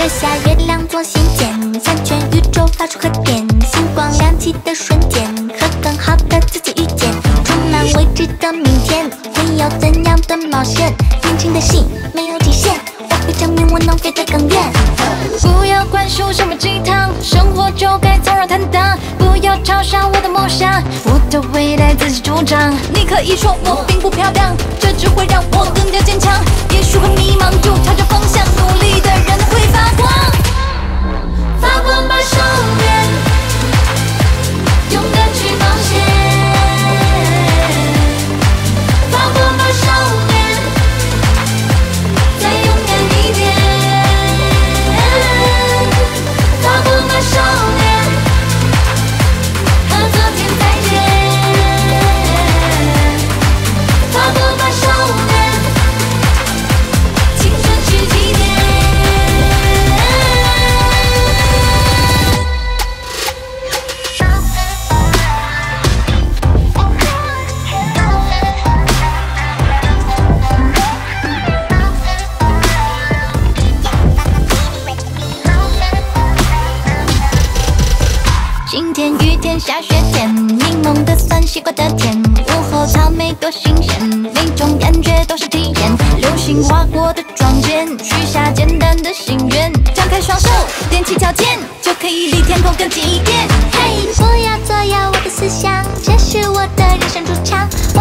摘下月亮做信件，向全宇宙发出贺电，星光亮起的瞬间，和更好的自己遇见，充满未知的明天，会有怎样的冒险？年轻的心没有极限，我会证明我能飞得更远。 不要灌输什么鸡汤，生活就该从容坦荡。不要嘲笑我的梦想，我的未来自己主张。你可以说我并不漂亮，这只会让我更加坚强。也许会迷茫，就朝着方向努力的人会发光。发光吧，少年，勇敢去冒险。发光吧，少年，再勇敢一点。发光吧，少年，和昨天再见。发光吧，少年，青春是起点。晴天、雨天、下雪天，柠檬的酸，西瓜的甜，午后草莓多新鲜，每种感觉都是体验。流星划过的窗前，许下简单的心愿，张开双手，踮起脚尖，就可以离天空更近一点。 嘿，不要左右我的思想，这是我的人生主场。